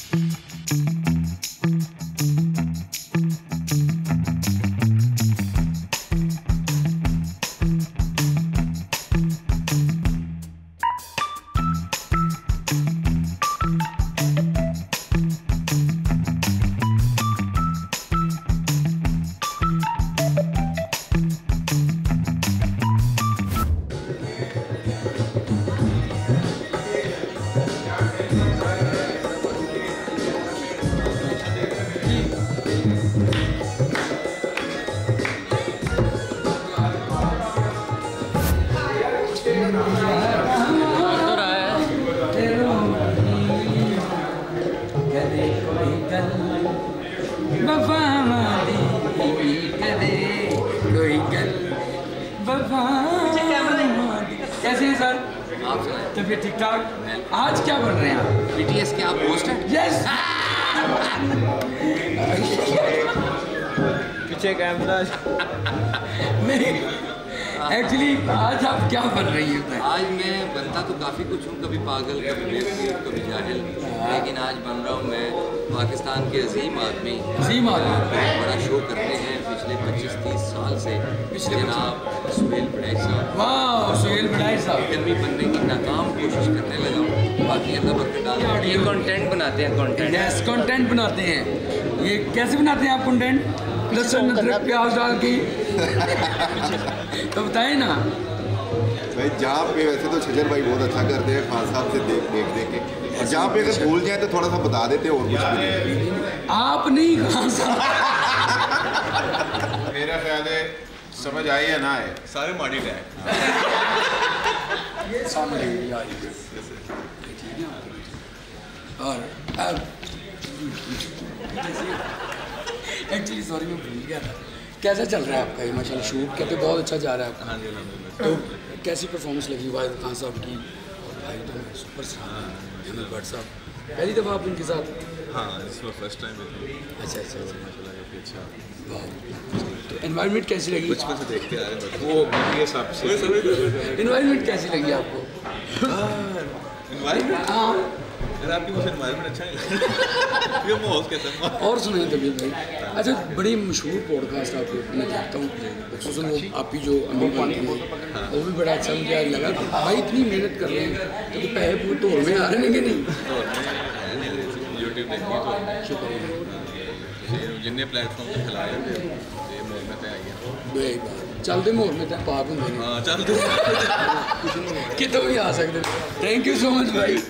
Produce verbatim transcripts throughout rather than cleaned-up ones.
कैसे हैं सर? आप तबीयत ठीक ठाक? आज क्या बन रहे हैं आप? बीटीएस के आप होस्ट हैं? यस। पीछे कैमरा नहीं, एक्चुअली आज आप क्या बन रही हैं? आज मैं बनता तो काफ़ी कुछ हूँ, कभी पागल, कभी बेवकूफ़, कभी जाहिल, लेकिन आज बन रहा हूँ मैं पाकिस्तान के अजीम आदमी। अजीम आदमी बड़ा शो करते हैं पिछले पच्चीस तीस साल से, पिछले जनाब सुहेल बड़ैच साहब। वाह, सुहेल बड़ैच साहब। फिल्मी बनने की नाकाम कोशिश करने लगा हूँ, बाकी अल्लाह बरकत डाल। ये कंटेंट बनाते हैं, कंटेंट यस, कंटेंट बनाते हैं। ये कैसे बनाते हैं आप कंटेंट? लहसुन अदरक प्याज डाल के तो बताएं ना भाई। जहाँ पे वैसे तो छजर भाई बहुत अच्छा करते हैं खान साहब से देख देख देख के, और जहाँ पे अगर भूल जाए तो थोड़ा सा बता देते हैं और कुछ भी नहीं। आप नहीं खान साहब। मेरा ख्याल है समझ आए या ना आए, सारे माड़ी रहे। और अब एक्चुअली सॉरी मैं भूल गया था। कैसा चल रहा है आपका ये? माशाल्लाह शूट कहते बहुत अच्छा जा रहा है आपका। हाँ जी, तो कैसी परफॉर्मेंस लगी वाहिद खान साहब की? भाई तो सुपर स्टार अहमद भट्ट साहब, पहली दफ़ा आप इनके साथ? हाँ, इस बार फर्स्ट टाइम। अच्छा अच्छा अच्छा, माशाल्लाह काफ़ी अच्छा। वाह। तो एनवायरनमेंट कैसी लगी? बचपन से देखते आ रहे हैं वो बीटीएस आपसे। एनवायरनमेंट कैसी लगी आपको? एनवायरनमेंट? हाँ यार आपकी मुझे एनवायरनमेंट अच्छा नहीं लगा। माहौल कैसा है? और सुनाइए तबीयत भाई। अच्छा, बड़ी मशहूर पॉडकास्ट आपको मैं देखता हूँ, खुसूसन वो आप ही जो अमीर बनती है वो भी बड़ा अच्छा मुझे आज लगा कि भाई इतनी मेहनत कर रहे हैं तो पैसे पूरे तोड़ में आ रहे हैं कि नहीं? यूट्यूब देखिए तो जिन्ने प्लेटफॉर्म पे खिलाए थे ये मोड़ में पे आई है। चलते मोड़ में तो पाक होंगे। हाँ चलते कितों भी आ सकते। थैंक यू सो मच भाई।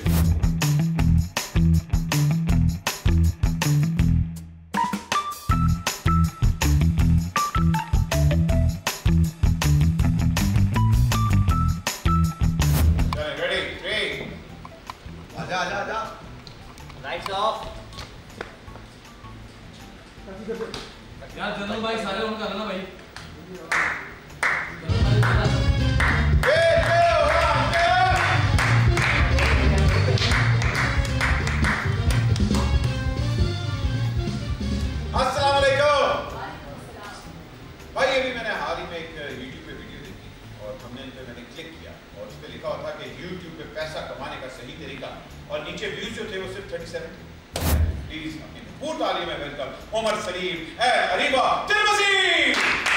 यार जनरल भाई सारे उनका करना भाई। अस्सलाम वालेकुम भाई। अभी मैंने हाल ही में एक यूट्यूब पे वीडियो देखी और हमने इन पे मैंने क्लिक किया और उस पे लिखा हुआ था कि यूट्यूब पे पैसा कमाने का सही तरीका, और नीचे व्यूज जो थे वो सिर्फ थर्टी सेवन। प्लीज अपनी भरपूर तालियों में वेलकम उमर सलीम ए Areeba Tirmizi.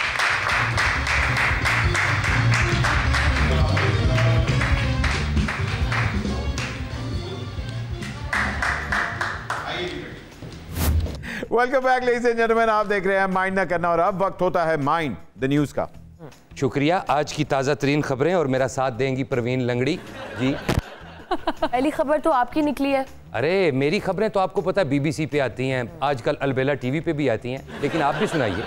Welcome back ladies and gentleman, आप देख रहे हैं माइंड ना करना और अब वक्त होता है माइंड द न्यूज का। शुक्रिया। आज की ताज़ा तरीन खबरें और मेरा साथ देंगी प्रवीण लंगड़ी जी। पहली खबर तो आपकी निकली है। अरे मेरी खबरें तो आपको पता है बीबीसी पे आती हैं, आजकल अलबेला टीवी पे भी आती हैं, लेकिन आप भी सुनाइए।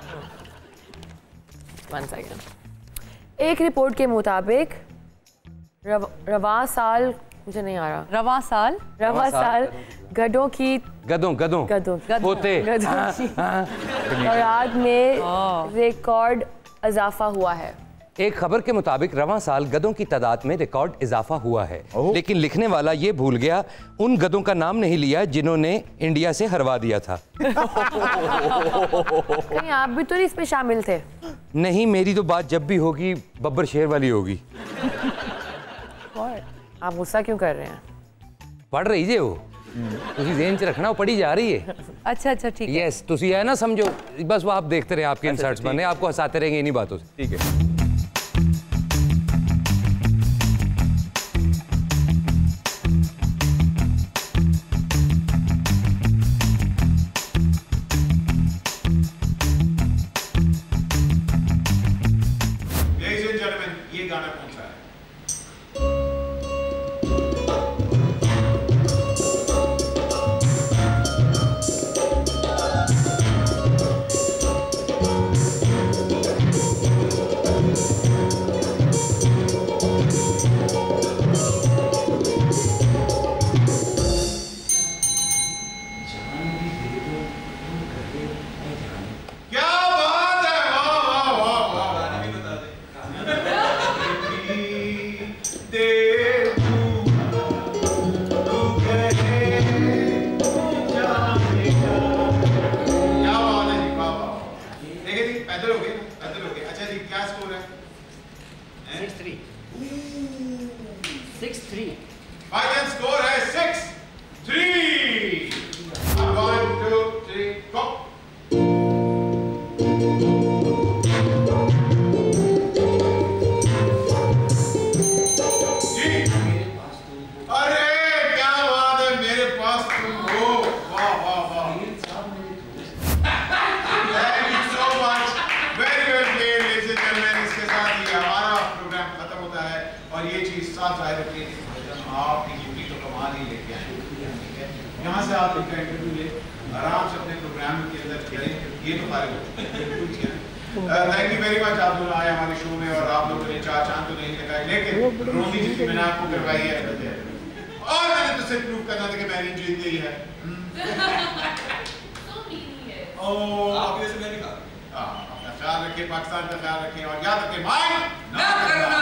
One second. एक रिपोर्ट के मुताबिक रव, रवा साल मुझे नहीं आ रहा रवा साल रवा साल गधों की गधों गधों गधों पोते तादाद में रिकॉर्ड इजाफा हुआ है। एक खबर के मुताबिक रवां साल गधों की तादाद में रिकॉर्ड इजाफा हुआ है, लेकिन लिखने वाला ये भूल गया उन गधों का नाम नहीं लिया जिन्होंने इंडिया से हरवा दिया था। कहीं आप भी तो नहीं इसमें शामिल थे? नहीं, मेरी तो बात जब भी होगी बब्बर शेर वाली होगी। आप गुस्सा क्यों कर रहे हैं? पढ़ रही जे वो ਤੁਸੀਂ ਜ਼ੇਨ 'ਚ ਰੱਖਣਾ, ਉਹ ਪੜੀ ਜਾ ਰਹੀ है। अच्छा अच्छा ठीक है। यस, ਤੁਸੀਂ है ना समझो, बस वो आप देखते रहे, आपके इंसर्ट्स बने, आपको हंसाते रहेंगे इन्हीं बातों से। ठीक है। यहाँ से आप इनका इंटरव्यू ले, आराम से अपने प्रोग्राम के अंदर करें, ये तो फारिग हो। थैंक यू वेरी मच, आप दोनों आए हमारे शो में और आप लोगों ने चार चांद तो नहीं लगाए, लेकिन रोनी जितनी मैंने आपको करवाई है और मैंने तो सिर्फ प्रूव करना था कि मैंने जीत गई है। अपना ख्याल रखिए, पाकिस्तान का ख्याल रखिए और याद रखिए माइंड ना करना।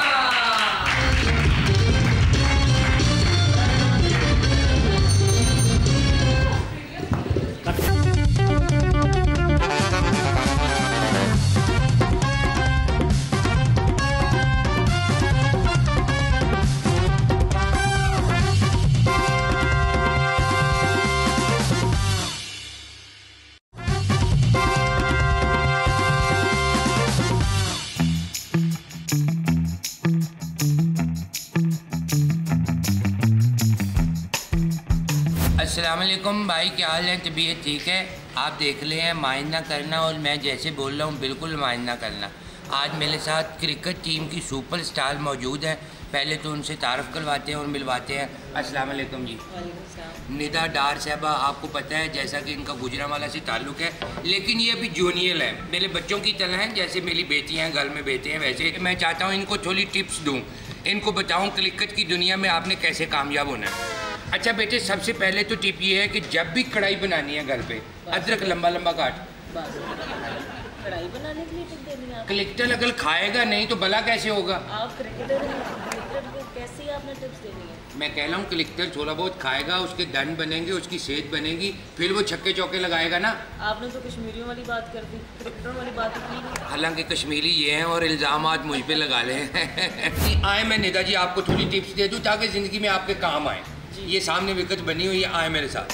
अस्सलामुअलैकुम भाई, क्या हाल है? तबीयत ठीक है? आप देख ले हैं माइंड ना करना, और मैं जैसे बोल रहा हूँ बिल्कुल माइंड ना करना। आज मेरे साथ क्रिकेट टीम की सुपरस्टार मौजूद हैं, पहले तो उनसे तारफ़ करवाते हैं और मिलवाते हैं। अस्सलामुअलैकुम जी। निदा डार साहबा, आपको पता है जैसा कि इनका गुजरांवाला से ताल्लुक़ है, लेकिन ये अभी जूनियर है, मेरे बच्चों की तरह हैं, जैसे मेरी बेटियाँ घर में बेटे हैं, वैसे मैं चाहता हूँ इनको थोड़ी टिप्स दूँ, इनको बताऊँ क्रिकेट की दुनिया में आपने कैसे कामयाब होना है। अच्छा बेटे, सबसे पहले तो टिप ये है कि जब भी कढ़ाई बनानी है घर पे, अदरक लंबा लंबा काट। कढ़ाई बनाने के लिए टिप देनी है? क्रिकेटर अगर खाएगा नहीं तो भला कैसे होगा? आप क्रिकेटर क्रिकेटर को कैसे आपने टिप्स देनी है? मैं कह रहा हूँ क्रिकेटर थोड़ा बहुत खाएगा, उसके दंड बनेंगे, उसकी सेहत बनेगी, फिर वो छक्के चौके लगाएगा ना। आपने तो कश्मीरियों वाली बात कर दी, क्रिकेटर वाली बात की। हालांकि कश्मीरी ये हैं और इल्ज़ाम मुझ पे लगा ले। आए मैं निदा जी आपको थोड़ी टिप्स दे दूँ ताकि ज़िंदगी में आपके काम आए। ये सामने विकेट बनी हुई है, आए मेरे साथ।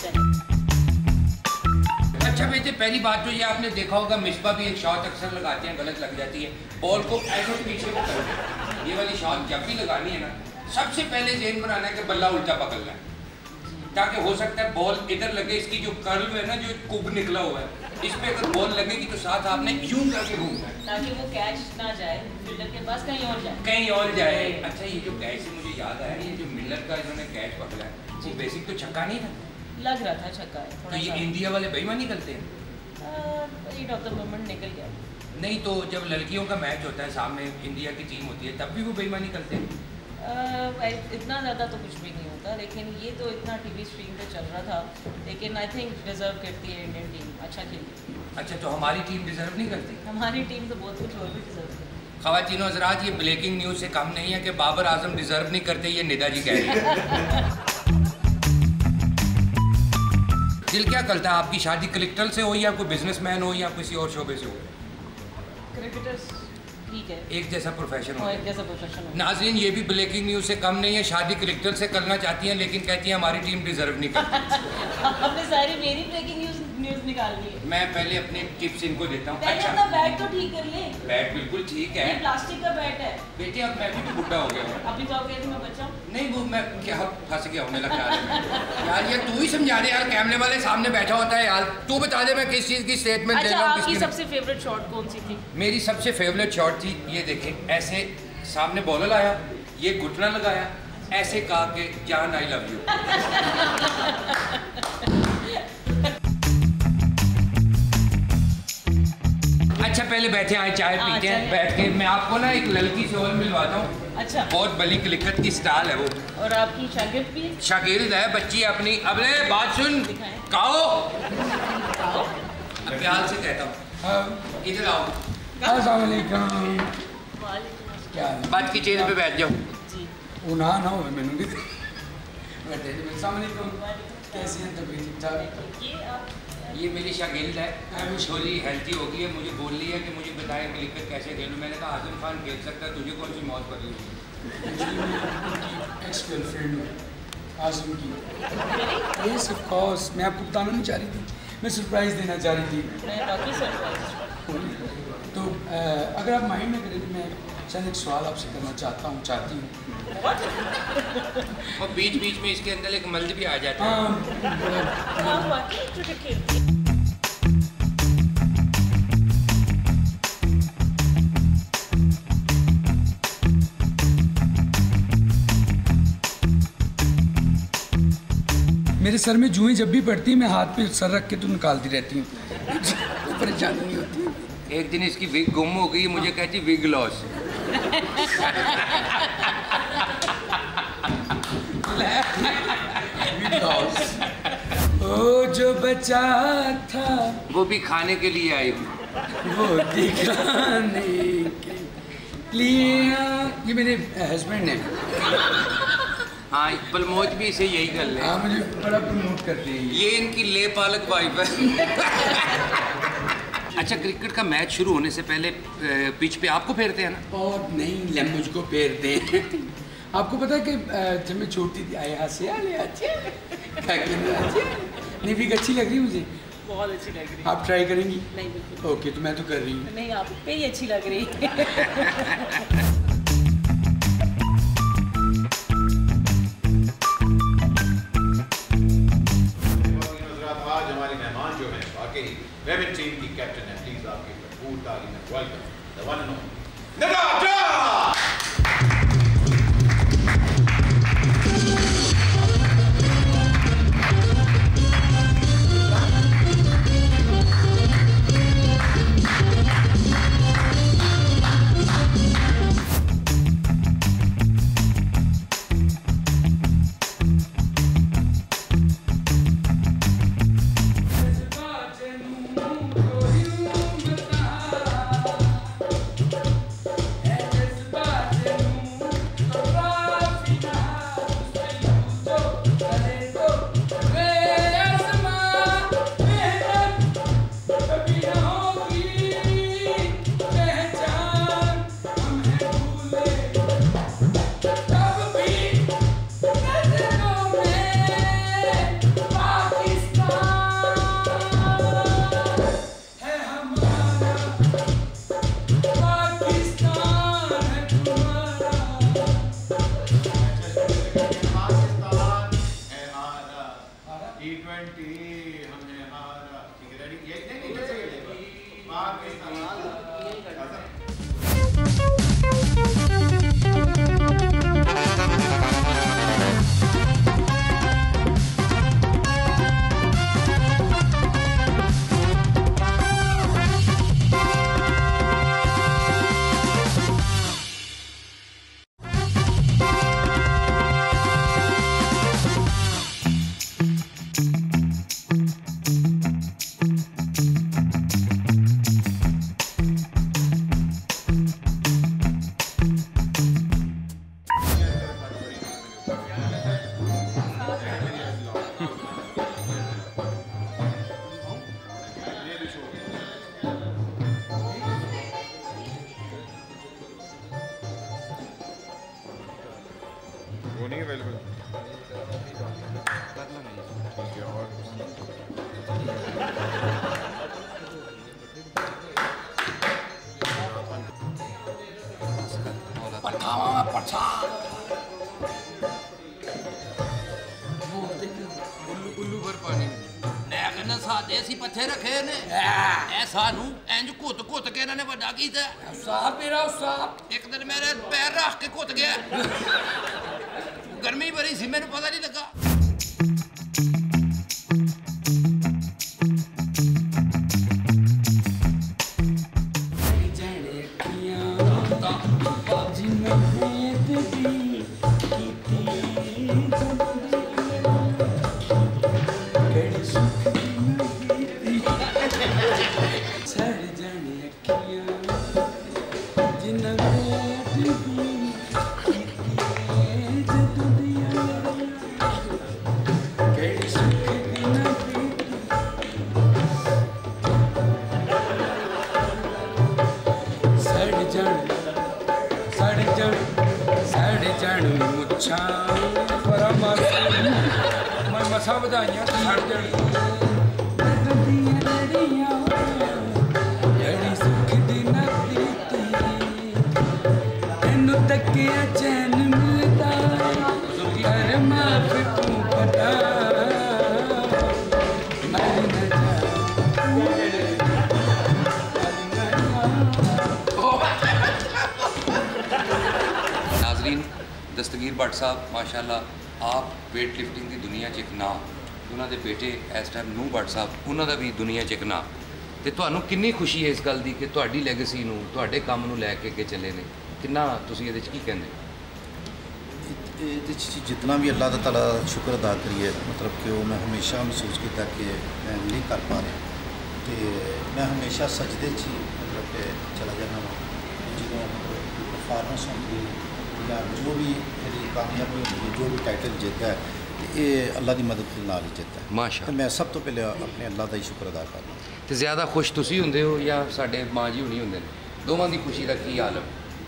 अच्छा बेटे, पहली बात तो ये आपने देखा होगा, मिसबा भी एक शॉट अक्सर लगाते हैं, गलत लग जाती है, बॉल को ऐसे पीछे को कर, ये वाली शॉट जब भी लगानी है ना, सबसे पहले ज़हन बनाना है कि बल्ला उल्टा पकड़ना है, ताकि हो सकता है बॉल इधर लगे, इसकी जो कर्व है ना, जो कुब निकला हुआ है, इस पे अगर बॉल लगेगी तो साथ आपने यूं करके घूमना है ताकि वो कैच ना जाए फील्डर के पास, कहीं और जाए कहीं और जाए। अच्छा, ये जो कैच से मुझे याद आया, ये जो मिलर का इन्होंने कैच पकड़ा है, वो बेसिक तो छक्का नहीं था, लग रहा था छक्का है। तो ये इंडिया वाले बेईमानी करते हैं? हीट ऑफ द मोमेंट निकल गया। नहीं तो जब लड़कियों का मैच होता है, सामने इंडिया की टीम होती है, तब भी वो बेईमानी करते हैं? इतना ज़्यादा तो कुछ भी नहीं होता, लेकिन ये तो इतना टीवी स्क्रीन पे चल रहा था, लेकिन आई थिंक डिजर्व करती है इंडियन टीम, अच्छा खेलती है। अच्छा, तो हमारी टीम डिजर्व नहीं करती? हमारी टीम तो बहुत कुछ और भी डिजर्व करती है। ख़वातीनो हज़रात, ये ब्रेकिंग न्यूज़ से कम नहीं है कि बाबर आजम डिजर्व नहीं करते, ये निदा जी कह रही है। दिल क्या करता है, आपकी शादी क्रिकेटर से हो या कोई बिजनेसमैन हो या किसी और शोबे से हो? क्रिकेटर्स ठीक है, एक जैसा प्रोफेशन हो, एक जैसा प्रोफेशन हो। नाज़रीन ये भी ब्रेकिंग न्यूज़ से कम नहीं है, शादी क्रिकेटर से करना चाहती हैं लेकिन कहती हैं हमारी टीम डिजर्व नहीं करती। आपने सारी मेरी ब्रेकिंग न्यूज़ न्यूज़ निकाल ली है। मैं पहले अपने टिप्स इनको देता हूँ। पहले अपना बैट तो ठीक कर ले। बैट बिल्कुल ठीक है, प्लास्टिक का बैट है बेटे। अब मैं भी तो बुढ़ा हो गया हूँ। अभी तो आप कहते मैं बच्चा हूँ। नहीं वो मैं क्या फंस गया हूँ, लगा यार ये तू ही समझा दे यार, कैमरे वाले सामने बैठा होता है यार, तू बता दे मैं किस चीज़ की स्टेटमेंट दे अच्छा, रहा हूँ। आपकी सबसे फेवरेट शॉट कौन सी थी? मेरी सबसे फेवरेट शॉट थी ये देखें, ऐसे सामने बॉलर आया, ये घुटना लगाया, ऐसे कहा कि जान आई लव यू। अच्छा पहले बैठे आए, चाय पीते हैं बैठ के। मैं आपको ना एक लड़की से और मिलवाता हूँ। अच्छा, बहुत बली लिखत की स्टाइल है वो, और आपकी शागिर्द भी? शागिर्द है, बच्ची अपनी। अब ले बात सुन, काओ प्यार से कहता हूँ, इधर आओ। अस्सलाम वालेकुम। क्या बात की चेयर पे बैठ जाओ। वो ना ना हो मैंने भी बैठे। अस्सलाम वालेकुम, कैसे हैं? तबीयत ठीक ठाक? ये मेरी शागिर्द है, थोड़ी हेल्थी हो गई है, मुझे बोल रही है कि मुझे बताएं क्रिकेट कैसे खेलूँ। मैंने कहा आजम खान खेल सकता है, तुझे कौन सी मौत पड़ रही है? एक्स गर्लफ्रेंड आजम की। यस ऑफ कोर्स, मैं आपको बताना नहीं चाह रही थी, मैं सरप्राइज़ देना चाह रही थी। तो अगर आप माइंड में करें तो मैं चंद एक सवाल आपसे करना चाहता हूँ चाहती हूँ और बीच बीच में इसके अंदर एक मल्द भी आ जाता है। मेरे सर में जुएं जब भी पड़ती है मैं हाथ पे सर रख के तो निकालती रहती हूँ, परेशानी नहीं होती। एक दिन इसकी विग गुम हो गई, मुझे कहती विग लॉस। ओ जो बचा था वो भी खाने के लिए आई हूँ, वो दिखाने के लिए। ये मेरे हस्बैंड है। हाँ प्रमोद भी इसे यही कर ले। हाँ मुझे बड़ा प्रमोट करते हैं। ये इनकी ले पालक वाइफ है। अच्छा क्रिकेट का मैच शुरू होने से पहले पिच पे आपको फेरते हैं ना? और नहीं ले मुझको फेरते हैं। आपको पता है कि जब मैं छोटी थी आया से आले अच्छे नहीं भी अच्छी लग रही मुझे, बहुत अच्छी लग रही। आप ट्राई करेंगी? नहीं बिल्कुल। ओके तो मैं तो कर रही हूँ। नहीं आप पे ही अच्छी लग रही। वेमेन टीम की कैप्टन है, प्लीज आपकी भरपूर ताली में welcome the one and only नदाजा। खावा मैं प्रसाद उल्लू उल्लू भर पानी मैं कहना सादे ਅਸੀਂ पत्थे रखे ने ए सानू इंज घुत घुत के इन्होंने बड़ा कीता उस्ताद मेरा उस्ताद एक दिन मेरे पैर रख के घुत गया गर्मी बड़ी सी मैंने पता नहीं लगा मैं मसा बधाइयां सड़ जड़ी सुख दी न प्रीति तेनू तकिया चैन मिलता कर माफ तू पता नाज़रीन दस्तगीर भट्ट साहब माशाल्लाह आप वेट लिफ्टिंग की दुनिया च एक नाम उन्होंने बेटे इस टाइम नूह भट्ट साहब उन्होंने भी दुनिया च एक नाम तो तुहानू कितनी खुशी है इस गल की कि तुहाडी लैगेसी नू तुहाडे काम नू लैके अगे चले ने कितना तुसीं इहदे च की कहंदे ਇਹਦੇ 'ਚ जितना भी अल्लाह ताला का शुक्र अदा करिए मतलब कि वो मैं हमेशा महसूस किया कि मैं नहीं कर पा रहा तो मैं हमेशा सजदे च ही मतलब कि चला जाना वा जो मतलब परफॉर्मेंस होती है या जो भी मेरी कामयाबी होती है जो भी टाइटल जीतता है ये अल्लाह की मदद के नाल ही जीतता है माशा तो मैं सब तो पहले अपने अल्लाह का ही शुक्र अदा करदा तो ज़्यादा खुश तुसीं हुंदे हो या साडे माँ जी हुणी हुंदे ने दोवां दी खुशी का की आलम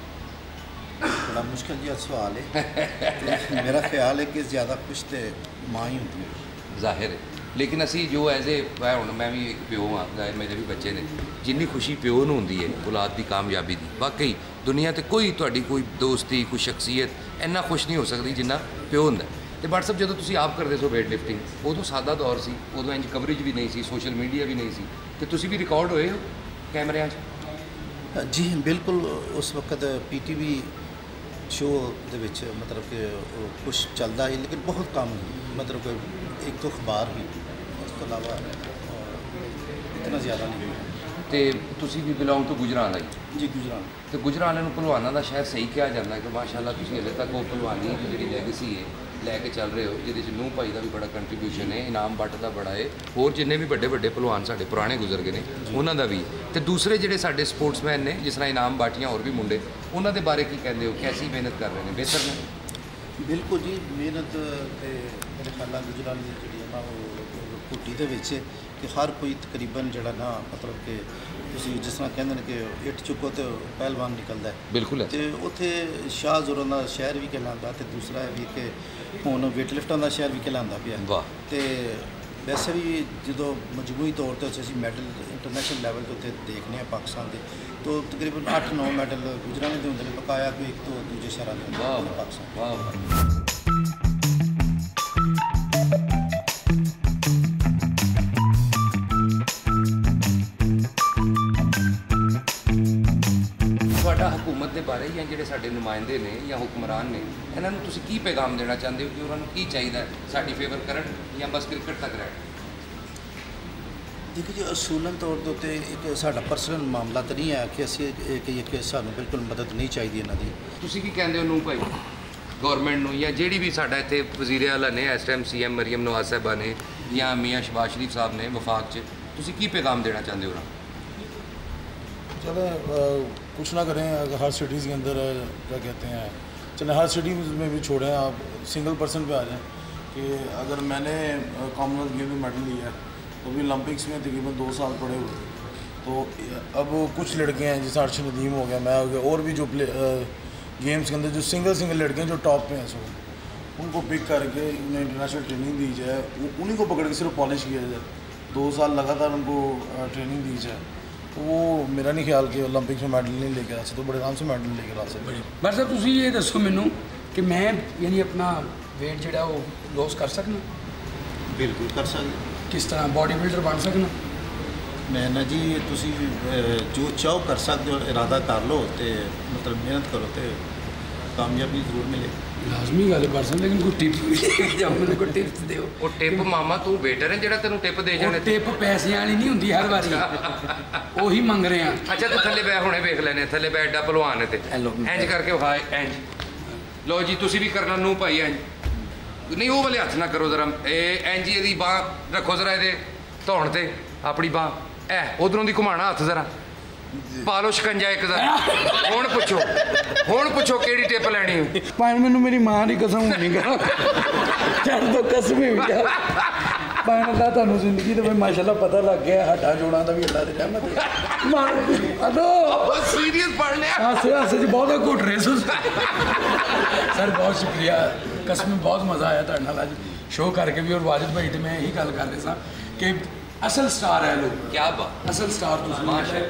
बड़ा मुश्किल जिहा सवाल है मेरा ख्याल है कि ज़्यादा खुश तो माँ ही होती है जाहिर है लेकिन असी जो एज ए मैं हूँ मैं भी एक प्यो हाँ जाहिर मेरे भी बच्चे ने जिन्नी खुशी प्यो नूं हुंदी है औलाद की कामयाबी की वाकई दुनिया ते कोई तुहाडी कोई दोस्ती कोई शख्सियत इन्ना खुश नहीं हो सकती जिन्ना प्यो हुंदा तो भट्ट साहब जो तुसीं आप करते सो वेट लिफ्टिंग उदों सादा दौर सी उदों इंज कवरेज भी नहीं सी सोशल मीडिया भी नहीं सी तो तुसीं भी रिकॉर्ड होए हो कैमरिਆਂ 'ਚ जी बिल्कुल उस वक्त पी टी वी शो दे विच मतलब कि कुछ चलता है लेकिन बहुत कम मतलब कि एक दो अखबार भी उसके अलावा इतना ज़्यादा नहीं तो तुसी भी बिलोंग टू गुजरात आई जी गुजरात तो गुजरात वालों भलवानों का शायद सही कहा जाता है कि माशाल्लाह तुसी हले तक वो भलवानी की जी लैगेसी है लैके चल रहे हो जिहदे च नूह भाई का भी बड़ा कंट्रीब्यूशन है इनाम भट्ट का बड़ा है होर जिन्ने भी बड़े बड़े भलवान साढ़े पुराने गुजर गए हैं उन्हों का भी तो दूसरे जोड़े साढ़े स्पोर्ट्समैन ने जिस तरह इनाम बाटियाँ और भी मुंडे उन्होंने बारे की कहते हो कैसी मेहनत कर रहे हैं बेहतर ने बिल्कुल जी मेहनत मेरे ख्याल गुजरात की जी कुटी के कि हर कोई तकरीबन जड़ा ना मतलब कि जिस तरह कहते हैं कि इट चुको तो पहलवान निकलता है बिल्कुल तो उत्थे शाह जोरों का शहर भी कहलाता तो दूसरा है भी कि हुण वेट लिफ्टां का शहर भी कहलाता पिया तो वैसे भी जो मजमूई तौर पर असीं मैडल इंटरनेशनल लैवल पर उत्थे देखने पाकिस्तान के तो तकरीबन अठ नौ मैडल गुजरात के होंगे बकाया कोई एक तो दूजे शहरों के पाकिस्तान हुकूमत के बारे या जो साढ़े नुमाइंदे ने या हुक्मरान ने इन्होंने तुसी की पैगाम देना चाहते हो कि उन्होंने की चाहिए साड़ी फेवर करन या बस क्रिकेट तक रहन देखिए जी असूलन तौर पर एक साडा पर्सनल मामला तो नहीं है कि असी कहिए कि सानू बिल्कुल मदद नहीं चाहिए इन्हों की तुसी की कहते हो नूह भाई गौरमेंट नूं या जिहड़ी भी साडा इत्थे वज़ीर आला ने इस time C M Maryam Nawaz साहबा ने या मियाँ शहबाज शरीफ साहब ने वफाक च तुसी की पैगाम देना चाहते हो? चले कुछ ना करें अगर हर सिटीज़ के अंदर क्या कहते हैं चले हर सिटी में भी छोड़ें आप सिंगल पर्सन पे आ जाएं कि अगर मैंने कॉमनवेल्थ गेम में मेडल लिया है तो भी ओलंपिक्स में तकरीबन दो साल पड़े हुए तो अब कुछ लड़के हैं जैसे अर्श नदीम हो गया मैं हो गया और भी जो प्ले गेम्स के अंदर जो सिंगल सिंगल लड़के हैं जो टॉप पे हैं सो उनको पिक करके उन्हें इंटरनेशनल ट्रेनिंग दी जाए उन्हीं को पकड़ के सिर्फ पॉलिश किया जाए दो साल लगातार उनको ट्रेनिंग दी जाए वो मेरा नहीं ख्याल कि ओलंपिक्स में मेडल नहीं लेके आ सकते, तो बड़े आराम से मेडल लेके आ सकते। बट सर तुसी ये दसो मैनू कि मैं यानी अपना वेट जिहड़ा वो लॉस कर सकना? बिल्कुल कर सकते। किस तरह बॉडी बिल्डर बन सकना? मैं ना जी तुसी जो चाहो कर सकते हो, इरादा कर लो तो मतलब मेहनत करो तो कामयाबी जरूर मिले। लाजमी गल कर सकते, लेकिन कोई टिप भी लेके जाओ, मैंने कोई टिप्स दिओ। ਉਹ ਟਿਪ ਮਾਮਾ ਤੂੰ ਵੇਟਰ ਹੈ ਜਿਹੜਾ ਤੈਨੂੰ ਟਿਪ ਦੇ ਜਾਣੇ? टिप पैसे वाली नहीं हुंदी हर बारी, ਉਹੀ ਮੰਗ ਰਹੇ ਆ। ਅੱਛਾ ਤੂੰ ਥੱਲੇ ਬੈ, ਹੁਣੇ ਵੇਖ ਲੈਨੇ ਥੱਲੇ ਬੈ, ਐਡਾ ਭਲਵਾਨ ਹੈ ਤੇ ਇੰਜ ਕਰਕੇ ਹਾਏ ਇੰਜ। ਲਓ ਜੀ ਤੁਸੀਂ ਵੀ ਕਰਨਾ ਨੂੰ ਭਾਈ ਇੰਜ, ਨਹੀਂ ਉਹ ਵਾਲੇ ਹੱਥ ਨਾ ਕਰੋ ਜ਼ਰਾ, ਇਹ ਇੰਜ ਹੀ ਇਹਦੀ ਬਾਹ ਰੱਖੋ ਜ਼ਰਾ ਇਹਦੇ ਧੌਣ ਤੇ ਆਪਣੀ ਬਾਹ, ਐ ਉਧਰੋਂ ਦੀ ਘੁਮਾਣਾ ਹੱਥ ਜ਼ਰਾ, ਪਾ ਲਓ ਸ਼ਿਕੰਜਾ ਇੱਕ ਜ਼ਰਾ। ਹੁਣ ਪੁੱਛੋ ਹੁਣ ਪੁੱਛੋ ਕਿਹੜੀ ਟਿਪ ਲੈਣੀ ਹੈ? ਭਾਵੇਂ ਮੈਨੂੰ ਮੇਰੀ ਮਾਂ ਦੀ ਕਸਮ ਹੋਣੀ ਗਾ, ਛੱਡ ਦੋ ਕਸਮ ਹੀ ਗਿਆ ਭਾਵੇਂ ਦਾ ਤੁਹਾਨੂੰ ਜ਼ਿੰਦਗੀ ਦਾ ਮਾਸ਼ਾਅੱਲਾ ਪਤਾ ਲੱਗ ਗਿਆ, ਹੱਡਾਂ ਜੋੜਾਂ ਦਾ ਵੀ ਅੱਲਾ ਦੀ ਰਹਿਮਤ ਹੈ। ਮਾਰ ਅਦੋ ਸੀਰੀਅਸ ਪੜ ਲਿਆ, ਹਾਸੇ ਹਾਸੇ ਚ ਬਹੁਤ ਘੁੱਟ ਰਹੇ ਸੋ ਸਰ। ਬਹੁਤ ਸ਼ੁਕਰੀਆ, ਕਸਮ ਬਹੁਤ ਮਜ਼ਾ ਆਇਆ ਤੁਹਾਡੇ ਨਾਲ ਅੱਜ ਸ਼ੋਅ ਕਰਕੇ ਵੀ। ਔਰ ਵਾजिद ਭਾਈ ਤੇ ਮੈਂ ਇਹੀ ਗੱਲ ਕਰ ਰਿਹਾ ਸਾਂ ਕਿ असल स्टार है लोग। क्या बात, असल स्टार तो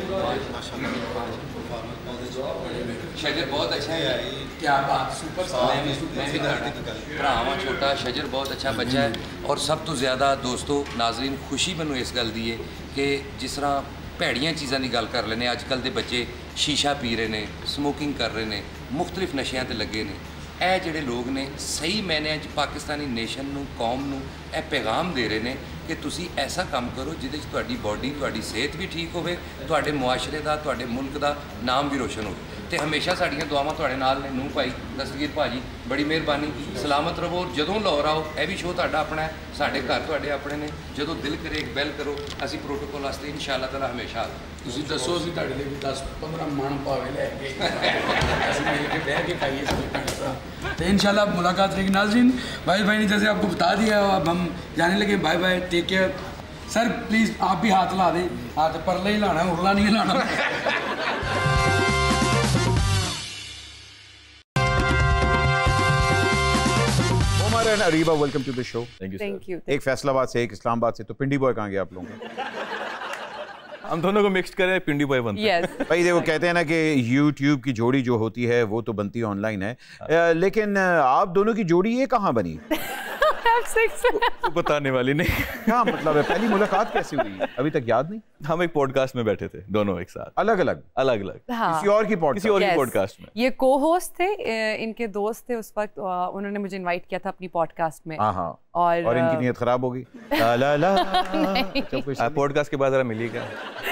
शजर बहुत अच्छा है, क्या बात, सुपर स्टार। भरा वा छोटा शजर बहुत अच्छा बच्चा है। और सब तो ज़्यादा दोस्तों नाजरीन खुशी मैनू इस गल दी है कि जिस तरह भैड़ियां चीज़ों की गल कर लेने, अजकल के बच्चे शीशा पी रहे हैं, स्मोकिंग कर रहे हैं, मुख्तलिफ नशियां ते लगे ने। ਇਹ ਜਿਹੜੇ ਲੋਕ ਨੇ ਸਹੀ ਮਾਇਨਿਆਂ 'ਚ ਪਾਕਿਸਤਾਨੀ ਨੇਸ਼ਨ ਨੂੰ, ਕੌਮ ਨੂੰ ਇਹ ਪੈਗਾਮ ਦੇ ਰਹੇ ਨੇ ਕਿ ਤੁਸੀਂ ਐਸਾ ਕੰਮ ਕਰੋ ਜਿਹਦੇ 'ਚ ਤੁਹਾਡੀ ਬਾਡੀ, ਤੁਹਾਡੀ ਸਿਹਤ ਵੀ ਠੀਕ ਹੋਵੇ, ਤੁਹਾਡੇ ਮੁਆਸ਼ਰੇ ਦਾ, ਤੁਹਾਡੇ ਮੁਲਕ ਦਾ ਨਾਮ ਵੀ ਰੋਸ਼ਨ ਹੋਵੇ। ਤੇ ਹਮੇਸ਼ਾ ਸਾਡੀਆਂ ਦੁਆਵਾਂ ਤੁਹਾਡੇ ਨਾਲ ਨੇ। ਨੂੰ ਭਾਈ ਦਸਤਗੀਰ ਭਾਜੀ ਬੜੀ ਮਿਹਰਬਾਨੀ, ਸਲਾਮਤ ਰਹੋ। ਜਦੋਂ ਲਾਹੌਰ ਆਓ, ਇਹ ਵੀ ਸ਼ੋਅ ਤੁਹਾਡਾ ਆਪਣਾ ਹੈ, ਸਾਡੇ ਘਰ ਤੁਹਾਡੇ ਆਪਣੇ ਨੇ। ਜਦੋਂ ਦਿਲ ਕਰੇ ਇੱਕ ਬੈਲ ਕਰੋ, ਅਸੀਂ ਪ੍ਰੋਟੋਕੋਲ ਵਾਸਤੇ ਇਨਸ਼ਾਅੱਲਾ ਤਾਲਾ ਹਮੇਸ਼ਾ। ਤੁਸੀਂ ਦੱਸੋ, ਅਸੀਂ ਤੁਹਾਡੇ ਲਈ ਵੀ ਦਸ ਪੰਦਰਾਂ ਮਣ ਪਾਵੇ ਲੈ ਕੇ ਅਸੀਂ ਮਿਲ के बैठ के खाइए सब। तो इंशाल्लाह मुलाकात रहेगी। नाज़रीन भाई भाई ने जैसे आपको बता दिया, अब हम जाने लगे। Bye bye, take care. Sir please आप भी हाथ ला दें, हाथ परले ही लाना, उरला नहीं लाना। Areeba, welcome to the show. Thank you thank you. एक फैसलाबाद से, एक इस्लामाबाद से, तो पिंडी बॉय कहाँ गया आप लोगों का? हम दोनों को मिक्स करें, पिंडी बॉय बनते हैं। yes. भाई देखो, कहते हैं ना कि यूट्यूब की जोड़ी जो होती है वो तो बनती ऑनलाइन है, आ, लेकिन आप दोनों की जोड़ी ये कहाँ बनी? तो बताने वाली नहीं। क्या मतलब है, पहली मुलाकात कैसे हुई, अभी तक याद नहीं? हम एक पॉडकास्ट में बैठे थे दोनों एक साथ, अलग अलग अलग अलग हाँ। किसी और की पॉडकास्ट, किसी और yes. की पॉडकास्ट में। ये को होस्ट थे, इनके दोस्त थे उस वक्त, उन्होंने मुझे इनवाइट किया था अपनी पॉडकास्ट में। हाँ हाँ। और, और इनकी नीयत खराब हो गई। ला ला ला। पॉडकास्ट के बाद जरा मिली क्या?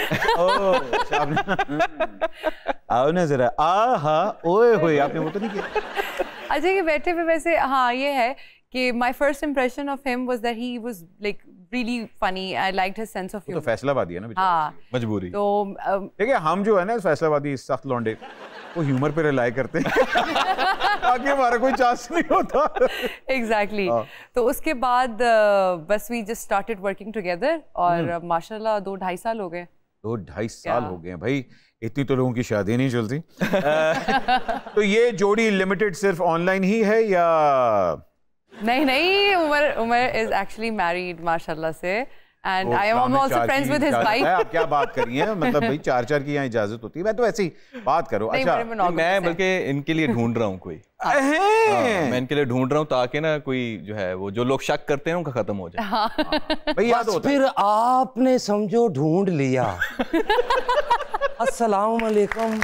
आओ ना जरा, आ हा ओए होए, आपने वो तो नहीं किया? अच्छा कि बैठे पे वैसे हाँ ये है कि my first impression of him was that he was like really funny. I liked his sense of humor. तो फैसलाबादी है ना बेचारा, हाँ मजबूरी। तो देखिए हम जो है ना फैसलाबादी सख्त लौंडे, वो ह्यूमर पे रिलाई करते हैं। आगे हमारा कोई चांस नहीं होता। Exactly exactly. तो उसके बाद बस we just started working together और माशाल्लाह दो ढाई साल हो गए। दो ढाई साल हो गए हैं भाई, इतनी तो लोगों की शादी नहीं चलती। तो ये जोड़ी लिमिटेड सिर्फ ऑनलाइन ही है या? नहीं नहीं, Umar Umar is actually married माशाल्लाह से, and I am also friends with his wife. आप क्या बात कर रही हैं, मतलब भाई चार चार की यहाँ इजाजत होती है, मैं तो ऐसे ही बात करो। अच्छा मैं बल्कि इनके लिए ढूंढ रहा हूँ कोई, मैं इनके लिए ढूंढ रहा हूँ ताकि ना कोई जो है वो जो लोग शक करते हैं उनका खत्म हो जाए। भाई याद होता है, फिर आपने समझो ढूंढ लिया। अस्सलाम वालेकुम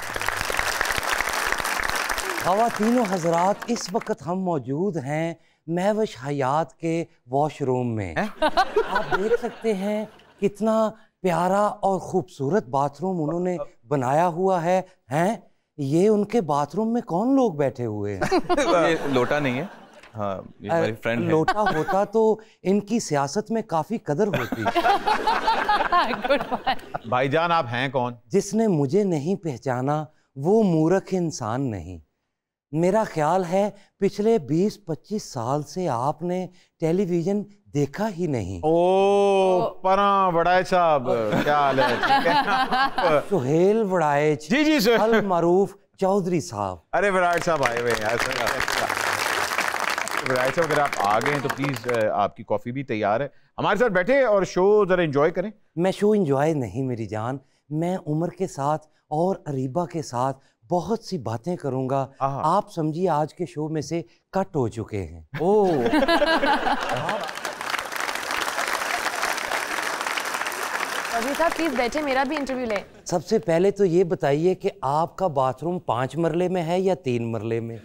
ख़वातीनो हजरात, इस वक्त हम मौजूद हैं महविश हयात के वॉशरूम में। आप देख सकते हैं कितना प्यारा और खूबसूरत बाथरूम उन्होंने बनाया हुआ है। हैं ये उनके बाथरूम में कौन लोग बैठे हुए हैं? ये लोटा नहीं है, हाँ ये हमारी फ्रेंड है। लोटा होता तो इनकी सियासत में काफी कदर होती। भाईजान आप हैं कौन? जिसने मुझे नहीं पहचाना वो मूर्ख इंसान नहीं। मेरा ख्याल है पिछले बीस पच्चीस साल से आपने टेलीविजन देखा ही नहीं। ओ परा वड़ाए साहब, क्या हाल है? सुहेल वड़ाएच जी जी सर, अल मारूफ चौधरी साहब। अरे वड़ाएच साहब आए हुए हैं। वड़ाएच साहब अगर आप आ गए तो प्लीज आपकी कॉफी भी तैयार है, हमारे साथ बैठे और शो जरा एंजॉय करें। मैं शो एंजॉय नहीं मेरी जान, मैं उमर के साथ और अरीबा के साथ बहुत सी बातें करूंगा, आप समझिए आज के शो में से कट हो चुके हैं। ओह अभी साहब प्लीज बैठे, मेरा भी इंटरव्यू ले। सबसे पहले तो ये बताइए कि आपका बाथरूम पांच मरले में है या तीन मरले में?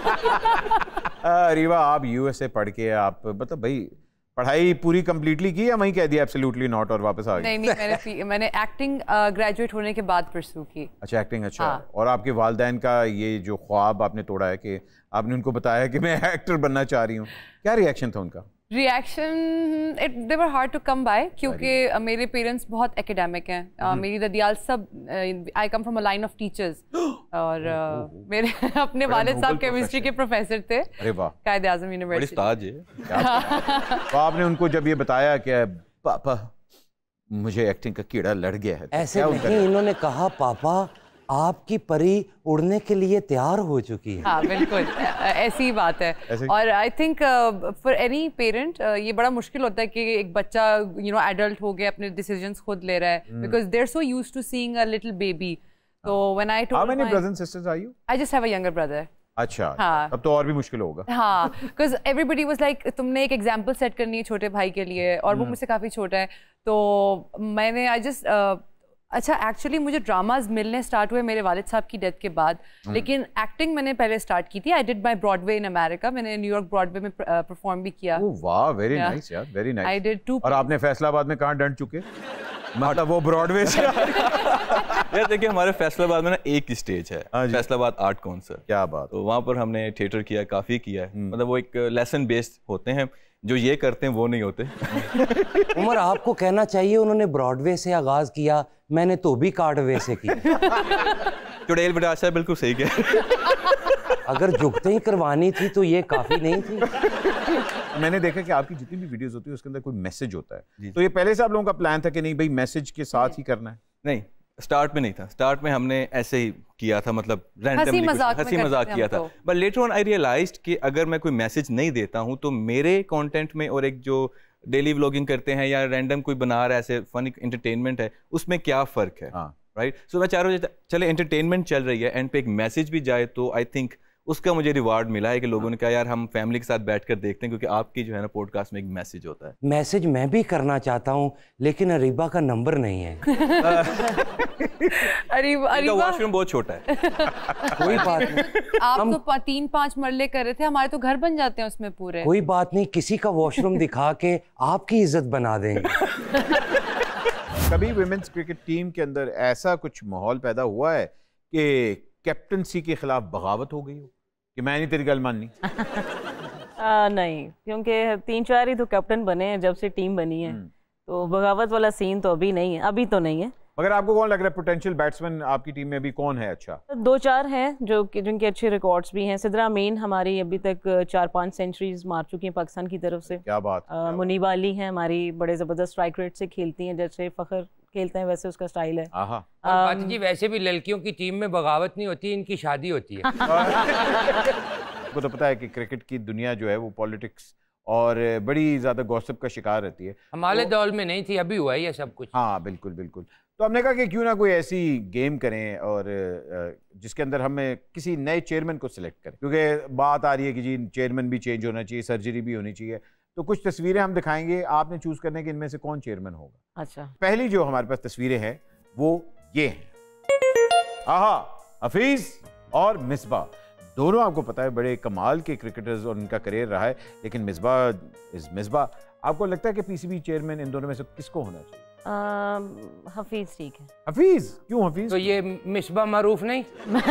अरीबा, आप यूएसए पढ़ के आप मतलब भाई पढ़ाई पूरी कंप्लीटली की या वहीं कह दिया एब्सोल्युटली नॉट और वापस आ गए? नहीं नहीं, मैंने मैंने एक्टिंग ग्रेजुएट होने के बाद परस्यू की। अच्छा, एक्टिंग। अच्छा। हाँ। और आपके वालिदैन का ये जो ख्वाब आपने तोड़ा है कि आपने उनको बताया कि मैं एक्टर बनना चाह रही हूँ, क्या रिएक्शन था उनका? Reaction it they were hard to come by, क्योंकि uh, मेरे पेरेंट्स बहुत एकेडमिक हैं। uh, मेरी ददियाल सब, I come from a line of teachers, और uh, मेरे अपने वालिद साहब केमिस्ट्री के प्रोफेसर थे। अरे वाह, कायद आज़म यूनिवर्सिटी। बड़ी ताज है। तो आपने उनको जब ये बताया कि पापा मुझे एक्टिंग का कीड़ा लड़ गया है, तो ऐसे नहीं, इन्होंने कहा पापा आपकी परी उड़ने के लिए तैयार हो चुकी है। हाँ बिल्कुल, ऐसी ही बात है। और I think for any parent ये बड़ा मुश्किल होता है कि एक बच्चा यू नो एडल्ट हो गया, अपने डिसीजंस खुद ले रहा है, because they are so used to seeing a little baby. तो when I told, how many brothers and sisters are you? I just have a younger brother. अच्छा, हाँ। तब तो और भी मुश्किल होगा। हाँ, बिकॉज एवरीबडी वाज लाइक तुमने एक एग्जांपल सेट करनी है छोटे भाई के लिए, और वो मुझसे काफ़ी छोटा है, तो मैंने आई जस्ट अच्छा एक्चुअली मुझे ड्रामाज मिलने स्टार्ट हुए मेरे वालिद साहब की डेथ के बाद, लेकिन एक्टिंग मैंने पहले स्टार्ट की थी। I did my Broadway in America, मैंने न्यूयॉर्क ब्रॉडवे में परफॉर्म भी किया। ओह वाह, वेरी नाइस यार, very nice. I did too. और आपने फैसलाबाद में कहाँ डंड चुके? मतलब वो ब्रॉडवे से। यार देखिए, हमारे फैसलाबाद में ना एक ही स्टेज है, फैसलाबाद आर्ट काउंसिल। क्या बात। तो वहाँ पर हमने थिएटर किया, काफ़ी किया है। मतलब वो एक लेसन बेस्ड होते हैं, जो ये करते हैं वो नहीं होते। उमर, आपको कहना चाहिए उन्होंने ब्रॉडवे से आगाज किया, मैंने तो भी कार्डवे से की। चुड़ैल बटाशा बिल्कुल सही कह। अगर जुगते ही करवानी थी तो ये काफी नहीं थी। मैंने देखा कि आपकी जितनी भी वीडियोस होती है उसके अंदर कोई मैसेज होता है, तो ये पहले से आप लोगों का प्लान था कि नहीं भाई मैसेज के साथ ही करना है? नहीं, स्टार्ट में नहीं था। स्टार्ट में हमने ऐसे ही किया था, मतलब हंसी मजाक हंसी मजाक किया था। But later on I realised कि अगर मैं कोई मैसेज नहीं देता हूँ तो मेरे कंटेंट में, और एक जो डेली व्लॉगिंग करते हैं या रैंडम कोई बना रहा है ऐसे फन एंटरटेनमेंट है, उसमें क्या फ़र्क है? राइट। सो मैं चाह रहा हूँ चले एंटरटेनमेंट चल रही है, एंड पे एक मैसेज भी जाए, तो आई थिंक उसका मुझे रिवार्ड मिला है कि लोगों ने कहा यार हम फैमिली के साथ बैठकर देखते हैं, क्योंकि आपकी जो है ना पॉडकास्ट में एक मैसेज होता है। मैसेज मैं भी करना चाहता हूँ, लेकिन अरीबा का नंबर नहीं है। अरीबा अरीबा वॉशरूम बहुत छोटा है। कोई बात नहीं, आप हम... तो तीन पांच मरले कर रहे थे, हमारे तो घर बन जाते हैं उसमें पूरे। कोई बात नहीं, किसी का वॉशरूम दिखा के आपकी इज्जत बना देंगे। कभी वुमेन्स क्रिकेट टीम के अंदर ऐसा कुछ माहौल पैदा हुआ है कि कैप्टनसी के खिलाफ बगावत हो गई हो कि मैं नहीं तेरी गल माननी? आ, नहीं, क्योंकि तीन चार ही तो कैप्टन बने हैं जब से टीम बनी है, तो बगावत वाला सीन तो अभी नहीं है, अभी तो नहीं है। मगर आपको कौन लग रहा है पोटेंशियल बैट्समैन आपकी टीम में अभी कौन है? अच्छा, दो चार हैं जो जिनके अच्छे रिकॉर्ड्स भी हैं। सिद्रा अमीन हमारी अभी तक चार पांच सेंचुरीज मार चुकी हैं पाकिस्तान की तरफ से। क्या बात। मुनीबा अली हैं हमारी, बड़े ज़बरदस्त स्ट्राइक रेट से खेलती हैं, जैसे फ़खर खेलते हैं वैसे उसका स्टाइल है। बात जी, वैसे भी लड़कियों की टीम में बगावत नहीं होती, इनकी शादी होती है। आपको तो पता है कि क्रिकेट की दुनिया जो है वो पॉलिटिक्स और बड़ी ज़्यादा गॉसिप का शिकार रहती है। हमारे दौर में नहीं थी, अभी हुआ है ये सब कुछ। हाँ बिल्कुल बिल्कुल। तो हमने कहा कि क्यों ना कोई ऐसी गेम करें और जिसके अंदर हमें किसी नए चेयरमैन को सिलेक्ट करें, क्योंकि बात आ रही है कि जी चेयरमैन भी चेंज होना चाहिए, सर्जरी भी होनी चाहिए। तो कुछ तस्वीरें हम दिखाएंगे, आपने चूज करना है कि इनमें से कौन चेयरमैन होगा। अच्छा, पहली जो हमारे पास तस्वीरें हैं वो ये हैं। आहा, हफीज और मिसबा दोनों आपको पता है बड़े कमाल के क्रिकेटर्स और उनका करियर रहा है, लेकिन मिसबा इज मिसबा। आपको लगता है कि पीसीबी चेयरमैन इन दोनों में से किसको होना चाहिए? हफीज ठीक है। हफीज क्यों? हफीज तो ये मिसबा मारूफ नहीं?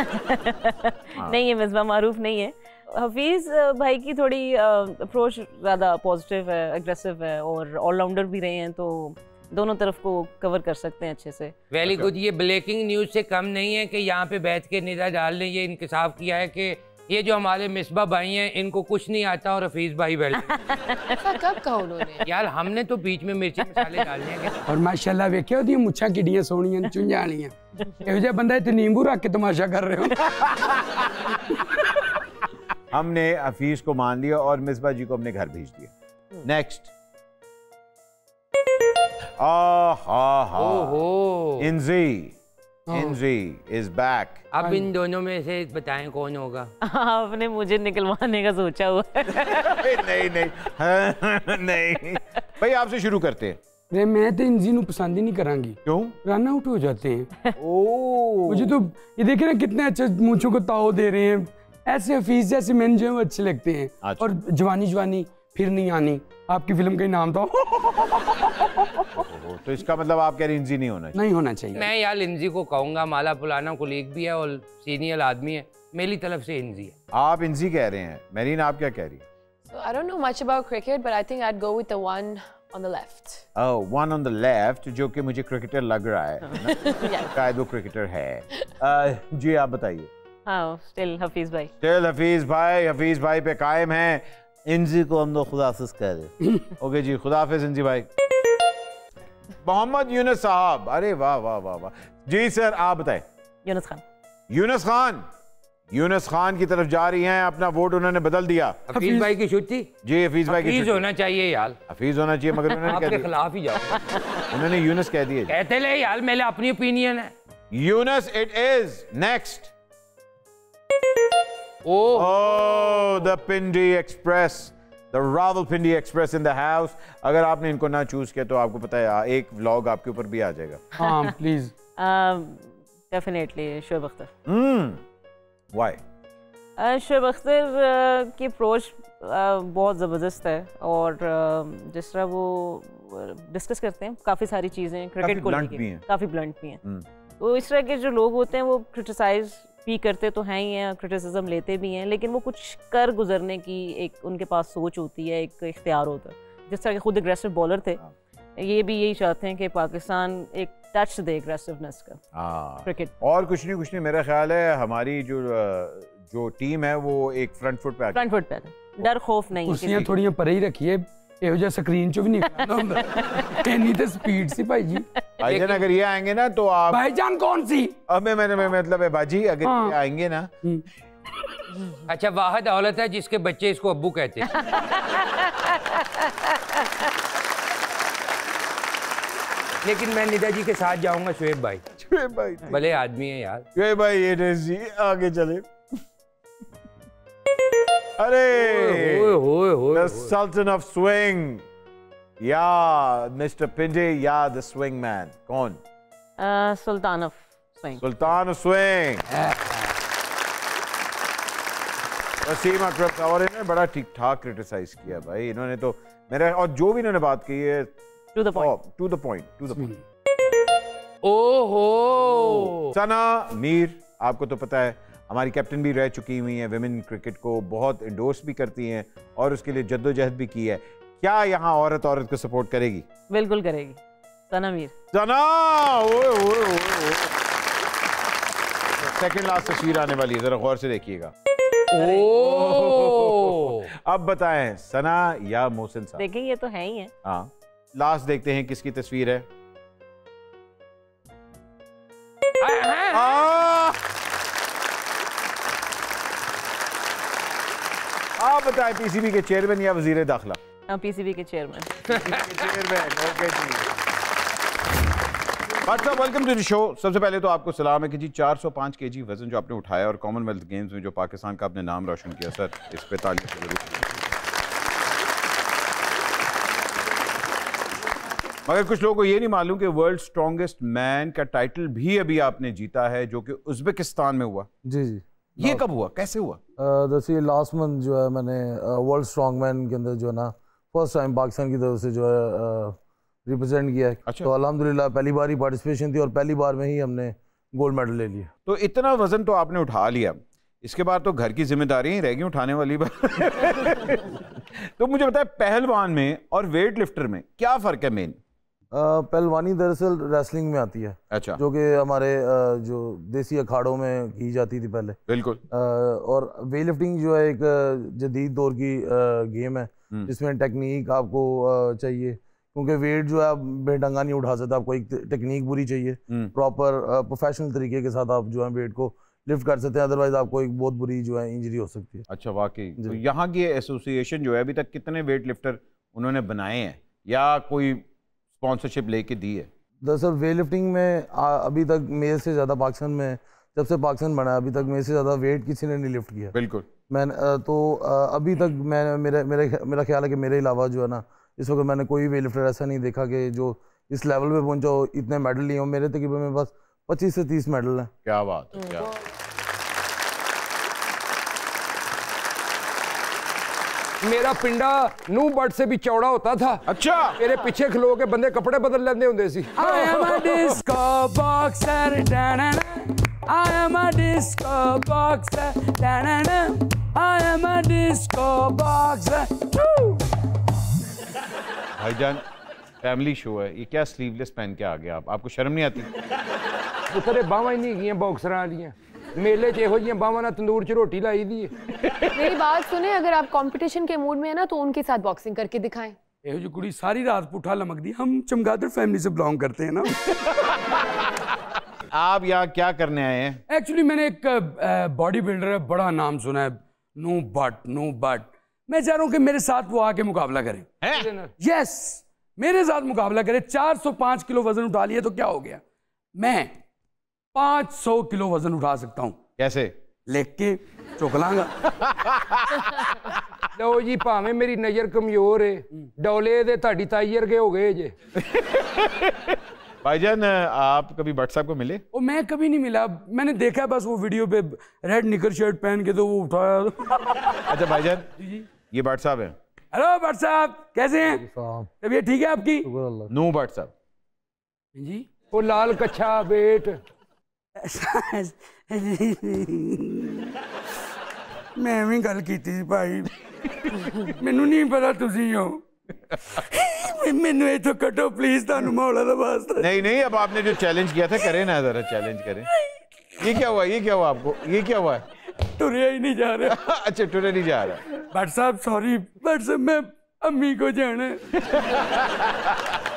नहीं, ये मिसबा मारूफ नहीं है। हफीज भाई की थोड़ी अप्रोच ज़्यादा पॉजिटिव है, एग्रेसिव है, और ऑलराउंडर भी रहे हैं, तो दोनों तरफ को कवर कर सकते हैं अच्छे से। Very good. ये ब्रेकिंग न्यूज़ से कम नहीं है कि यहाँ पे बैठ के निदा डाल ने ये इंकशाफ किया है कि ये जो हमारे मिसबा भाई हैं इनको कुछ नहीं आता और हफीज भाई बैठे। कब कहा उन्होंने? यार हमने तो बीच में मिर्ची मसाले डालने हैं। और माशाल्लाह वेख्या ओदी मुच्छां किड्डियां सोहणियां चुंझां वालियां। इहो जिहा बंदा इत्थे नींबू रख के तमाशा कर रहे हो। हमने हफीज को मान लिया और मिसबा जी को अपने घर भेज दिया। नेक्स्ट, आहा हा इंजी इंजी इज बैक। अब इन दोनों में से बताएं कौन होगा। आपने मुझे निकलवाने का सोचा हुआ है। नहीं नहीं नहीं भाई आपसे शुरू करते हैं। रे मैं तो इंजी नू पसंद ही नहीं करांगी। क्यों? रन आउट हो जाते हैं। ओह मुझे तो ये देखे ना कितने अच्छे मूंछों को ताव दे रहे हैं। ऐसे हफीज जैसे मेन जो है वो अच्छे लगते हैं। अच्छा। और जवानी जवानी फिर नहीं आनी, आपकी फिल्म का ही नाम था। तो इसका मतलब आप कह रहे इंजी नहीं होना चाहिए? नहीं होना चाहिए। मैं यार इंजी को कहूंगा, माला पुलाना कुलीग भी है और सीनियर आदमी है, मेरी तरफ से इंजी है। आप इंजी कह रहे हैं, मेरीन आप क्या कह रही है? So I don't know much about cricket, but I think I'd go with the one on the left. Oh, one on the left, जो कि मुझे क्रिकेटर लग रहा है। शायद वो क्रिकेटर है। uh, जी आप बताइए। हाँ, स्टिल हफीज भाई। स्टिल हफीज भाई, हफीज भाई पे कायम है। इंजी को हम लोग खुदाफिज कह रहे। ओके जी, खुदाफिज इंजी भाई। मोहम्मद यूनुस साहब, अरे वाह वाह वाह वाह। जी सर आप बताएं। यूनुस खान। यूनुस खान यूनुस खान की तरफ जा रही हैं, अपना वोट उन्होंने बदल दिया। हफीज भाई की छुट्टी? जी हफीज भाई की हफीज होना चाहिए यार। हफीज होना चाहिए, मगर उन्होंने आपके खिलाफ ही जाओ। उन्होंने यूनुस कह दिए। कहते ले यार, मेरे अपनी ओपिनियन है। Younis it is. Next. Oh, oh the Pindi Express, the Rawalpindi Express in the house। अगर आपने इनको ना चूज किया तो आपको पता है एक व्लॉग आपके ऊपर भी आ जाएगा। हाँ please. Definitely Shoaib Akhtar. Hmm why? Shoaib Akhtar की अप्रोच बहुत ज़बरदस्त है और जिस तरह वो डिस्कस करते हैं काफ़ी सारी चीज़ें क्रिकेट को लेकर, काफ़ी ब्लंट भी हैं। तो इस तरह के जो लोग होते हैं वो क्रिटिसाइज भी करते तो हैं ही हैं, क्रिटिसिज्म लेते भी हैं, लेकिन वो कुछ कर गुजरने की एक उनके पास सोच होती है, एक इख्तियार होता है। जिस तरह के खुद एग्रेसिव बॉलर थे, ये भी यही चाहते हैं कि पाकिस्तान एक टच दे एग्रेसिवनेस का क्रिकेट। और कुछ नहीं कुछ नहीं मेरा ख्याल है हमारी जो जो टीम है वो एक फ्रंट फुट पे फ्रंट फुट पे डर खौफ नहीं। कुर्सियां थोड़ी परे ही रखिए, ਇਹੋ ਜਿਹਾ ਸਕਰੀਨ ਚੋਂ ਵੀ ਨਿਕਲਣਾ ਹੁੰਦਾ। ਇੰਨੀ ਤੇ ਸਪੀਡ ਸੀ भाई जी। भाईजान अगर ये आएंगे ना तो आप। भाईजान कौन सी? अब मैं मैंने मतलब है बाजी अगर हाँ। ये आएंगे ना। अच्छा वाहिद औलत है जिसके बच्चे इसको अब्बू कहते हैं। लेकिन मैं निदा जी के साथ जाऊंगा। शुएब भाई, शुएब भाई भले आदमी है यार। शुएब भाई ये जी आगे चले। अरे होए होए होए The Sultan of Swing, या मिस्टर पिंडी या द स्विंग मैन। कौन? सुल्तान ऑफ स्विंग। सुल्तान ऑफ स्विंग। वसीम अकरम साहब, और इन्होंने बड़ा ठीक ठाक क्रिटिसाइज किया भाई इन्होंने तो मेरा, और जो भी इन्होंने बात की है to the point to the point to the point. ओहो सना मीर, आपको तो पता है हमारी कैप्टन भी रह चुकी हुई हैं, विमेन क्रिकेट को बहुत इंडोर्स भी करती हैं और उसके लिए जद्दोजहद भी की है। क्या यहाँ औरत औरत को सपोर्ट करेगी? बिल्कुल करेगी। सना मीर। सना ओए ओए ओए। सेकंड लास्ट तस्वीर आने वाली है, जरा गौर से देखिएगा। अब बताएं सना या मोहसिन साहब? देखें ये तो है ही है। हाँ लास्ट देखते हैं किसकी तस्वीर है। आप बताएं पीसीबी के चेयरमैन या वजीर दाखिला? हाँ पीसीबी के चेयरमैन। चेयरमैन ओके जी। साहब वेलकम टू द शो। सबसे पहले तो आपको सलाम है कि जी चार सौ पाँच केजी वजन जो आपने उठाया और कॉमनवेल्थ गेम्स में जो पाकिस्तान का आपने नाम रोशन किया सर, इस पे तारीफ जरूर। मगर कुछ लोगों को ये नहीं मालूम कि वर्ल्ड स्ट्रॉन्गेस्ट मैन का टाइटल भी अभी आपने जीता है जो कि उज्बेकिस्तान में हुआ। जी जी। ये कब हुआ, कैसे हुआ? जैसे लास्ट मंथ जो है मैंने वर्ल्ड स्ट्रॉन्ग मैन के अंदर जो है ना फर्स्ट टाइम पाकिस्तान की तरफ से जो है रिप्रेजेंट किया है। अच्छा। तो अल्हम्दुलिल्लाह पहली बार ही पार्टिसिपेशन थी और पहली बार में ही हमने गोल्ड मेडल ले लिया। तो इतना वजन तो आपने उठा लिया, इसके बाद तो घर की जिम्मेदारी ही रहेगी उठाने वाली बात। तो मुझे बताए पहलवान में और वेट लिफ्टर में क्या फ़र्क है मेन? पहलवानी दरअसल रेसलिंग में आती है। अच्छा। जो कि हमारे जो देसी अखाड़ों में की जाती थी पहले। बिल्कुल। और वेट लिफ्टिंग जो है एक जदीद दौर की गेम है जिसमें टेक्निक आपको चाहिए, क्योंकि वेट जो है आप बेढंगा नहीं उठा सकते, आपको एक टेक्निक पूरी चाहिए, प्रॉपर प्रोफेशनल तरीके के साथ आप जो है वेट को लिफ्ट कर सकते हैं, अदरवाइज आपको एक बहुत बुरी जो है इंजरी हो सकती है। अच्छा वाकई। तो यहाँ की एसोसिएशन जो है अभी तक कितने वेट लिफ्टर उन्होंने बनाए हैं या कोई स्पॉन्सरशिप लेके दी है? दरअसल वेट लिफ्टिंग में आ, अभी तक मेरे से ज़्यादा पाकिस्तान में, जब से पाकिस्तान बना अभी तक मेरे से ज़्यादा वेट किसी ने नहीं लिफ्ट किया। बिल्कुल। मैं तो अभी तक मैं मेरे मेरे मेरा ख्याल है कि मेरे अलावा जो है ना इस वक्त मैंने कोई वेट लिफ्टर ऐसा नहीं देखा कि जो इस लेवल पे पहुंचा हो, इतने मेडल लिए हो। मेरे तकरीबन मेरे पास पच्चीस से तीस मेडल हैं। क्या बात है, क्या मेरा पिंडा नू बट से भी चौड़ा होता था। अच्छा। मेरे पीछे खलो के बंदे कपड़े बदल लेंदे हुंदे सी। I am a disco boxer, da-na-na. I am a disco boxer, da-na-na. I am a disco boxer. Woo! भाईजान फैमिली शो है, ये क्या स्लीवलेस पहन के आ गए आप? आपको शर्म नहीं आती? पुत्रे बावां ही नहीं गईयां बॉक्सरां वालियां। मेले च इहो जिहियां बावां नाल तंदूर च रोटी लाई दी है। मेरी बात सुने, अगर आप कंपटीशन के मूड में है ना तो उनके साथ बॉक्सिंग करके दिखाएं। एहो जी कुड़ी सारी रात पुठा लमकदी। हम चमगादड़ फैमिली से बिलोंग करते हैं ना। आप यहाँ क्या करने आए हैं? एक्चुअली मैंने एक बॉडी बिल्डर है, बड़ा नाम सुना है, नो बट नो बट। मैं चाह रहा हूँ कि मेरे साथ वो आके मुकाबला करें। यस, मेरे साथ मुकाबला करें। चार सौ पाँच किलो वजन उठा लिया तो क्या हो गया? मैं पाँच सौ किलो वजन उठा सकता हूँ। कैसे? लेके चुक लांगा। लो जी, भावें मेरी नजर कमजोर है, डोले दे ताड़ी ताई वर्गे हो गए जे। भाईजान आप कभी भट्ट साहब को मिले? ओ मैं कभी नहीं मिला, मैंने देखा बस वो वीडियो पे रेड निकर शर्ट पहन के तो वो उठाया। अच्छा भाईजान, ये भट्ट साहब हैं। हेलो भट्ट साहब, कैसे हैं? तबीयत ठीक है आपकी? नू भट्ट साहब जी। वो लाल कच्छा बेट। मैं भी गल की थी भाई, मैनू नहीं पता तुसी हो। मैनू इथों कटो प्लीज, तानू मौला दा वास्ता। नहीं नहीं, अब आपने जो चैलेंज किया था करें ना, जरा चैलेंज करें। ये क्या हुआ? ये क्या हुआ आपको? ये क्या हुआ है? टुरिया ही नहीं जा रहा। अच्छा, टुरे नहीं जा रहा। भट्ट साहब सॉरी, भट्ट साहब मैं अम्मी को जाना है।